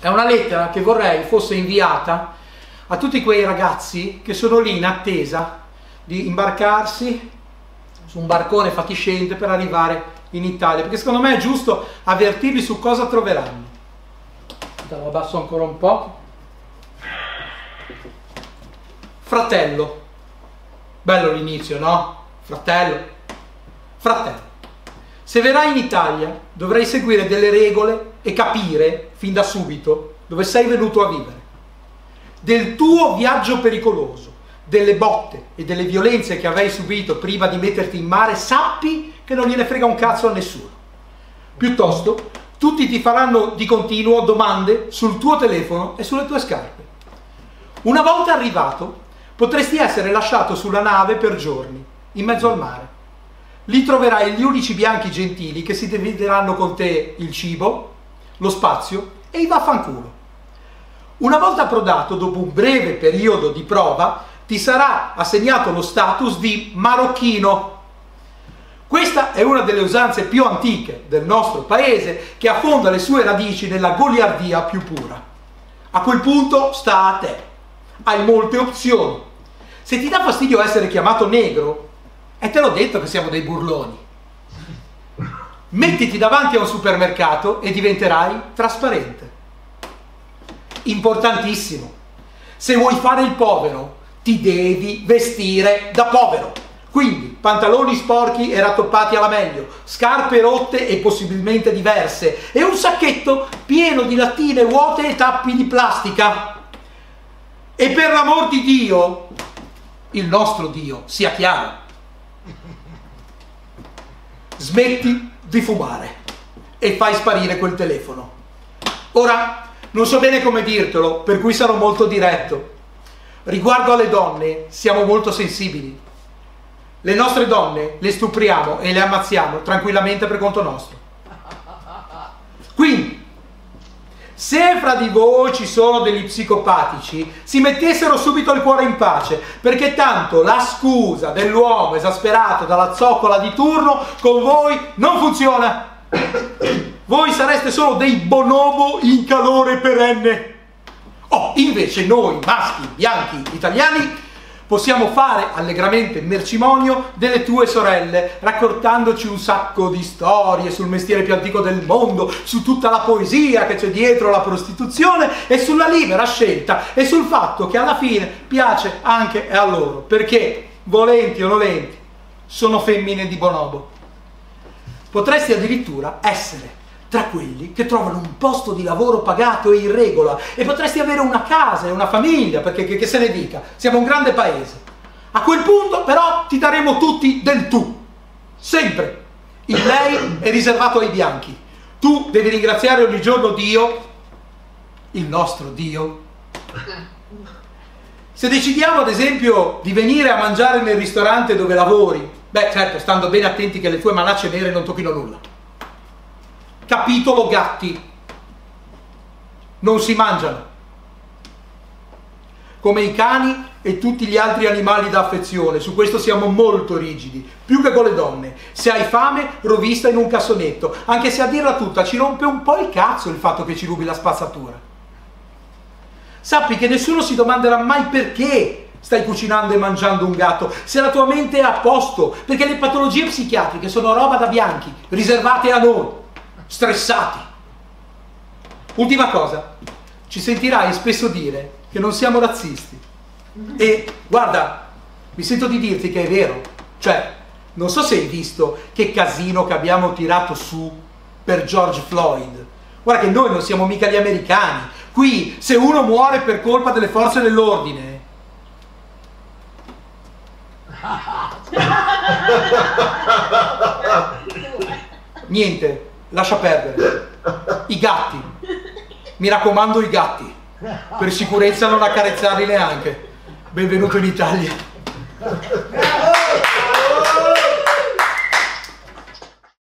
È una lettera che vorrei fosse inviata a tutti quei ragazzi che sono lì in attesa di imbarcarsi su un barcone fatiscente per arrivare in Italia, perché secondo me è giusto avvertirli su cosa troveranno. Lo abbasso ancora un po'. Fratello. Bello l'inizio, no? Fratello. Fratello. Se verrai in Italia dovrai seguire delle regole e capire fin da subito dove sei venuto a vivere. Del tuo viaggio pericoloso, delle botte e delle violenze che avevi subito prima di metterti in mare, sappi che non gliene frega un cazzo a nessuno. Piuttosto, tutti ti faranno di continuo domande sul tuo telefono e sulle tue scarpe. Una volta arrivato, potresti essere lasciato sulla nave per giorni, in mezzo al mare. Lì troverai gli unici bianchi gentili che si divideranno con te il cibo, lo spazio e i vaffanculo. Una volta approdato, dopo un breve periodo di prova, ti sarà assegnato lo status di marocchino. Questa è una delle usanze più antiche del nostro paese, che affonda le sue radici nella goliardia più pura. A quel punto sta a te. Hai molte opzioni. Se ti dà fastidio essere chiamato negro, e te l'ho detto che siamo dei burloni, mettiti davanti a un supermercato e diventerai trasparente. Importantissimo, se vuoi fare il povero, ti devi vestire da povero. Quindi pantaloni sporchi e rattoppati alla meglio, scarpe rotte e possibilmente diverse, e un sacchetto pieno di lattine vuote e tappi di plastica. E per l'amor di Dio, il nostro Dio, sia chiaro, smetti di fumare e fai sparire quel telefono. Ora, non so bene come dirtelo, per cui sarò molto diretto. Riguardo alle donne, siamo molto sensibili. Le nostre donne le stupriamo e le ammazziamo tranquillamente per conto nostro. Quindi, se fra di voi ci sono degli psicopatici, si mettessero subito il cuore in pace, perché tanto la scusa dell'uomo esasperato dalla zoccola di turno con voi non funziona. Voi sareste solo dei bonobo in calore perenne. Oh, invece noi, maschi, bianchi, italiani, possiamo fare allegramente mercimonio delle tue sorelle, raccontandoci un sacco di storie sul mestiere più antico del mondo, su tutta la poesia che c'è dietro la prostituzione e sulla libera scelta e sul fatto che alla fine piace anche a loro, perché, volenti o nolenti, sono femmine di bonobo. Potresti addirittura essere tra quelli che trovano un posto di lavoro pagato e in regola, e potresti avere una casa e una famiglia, perché che se ne dica, siamo un grande paese. A quel punto però ti daremo tutti del tu, sempre. Il lei è riservato ai bianchi. Tu devi ringraziare ogni giorno Dio, il nostro Dio. Se decidiamo ad esempio di venire a mangiare nel ristorante dove lavori, beh certo, stando bene attenti che le tue manacce nere non tocchino nulla. Capitolo gatti. Non si mangiano. Come i cani e tutti gli altri animali da affezione, su questo siamo molto rigidi, più che con le donne. Se hai fame, rovista in un cassonetto, anche se a dirla tutta ci rompe un po' il cazzo il fatto che ci rubi la spazzatura. Sappi che nessuno si domanderà mai perché stai cucinando e mangiando un gatto, se la tua mente è a posto, perché le patologie psichiatriche sono roba da bianchi, riservate a noi, stressati. Ultima cosa, ci sentirai spesso dire che non siamo razzisti. E guarda, mi sento di dirti che è vero. Cioè, non so se hai visto che casino che abbiamo tirato su per George Floyd. Guarda che noi non siamo mica gli americani. Qui, se uno muore per colpa delle forze dell'ordine, niente, lascia perdere. I gatti, mi raccomando, i gatti, per sicurezza non accarezzarli neanche. Benvenuto in Italia.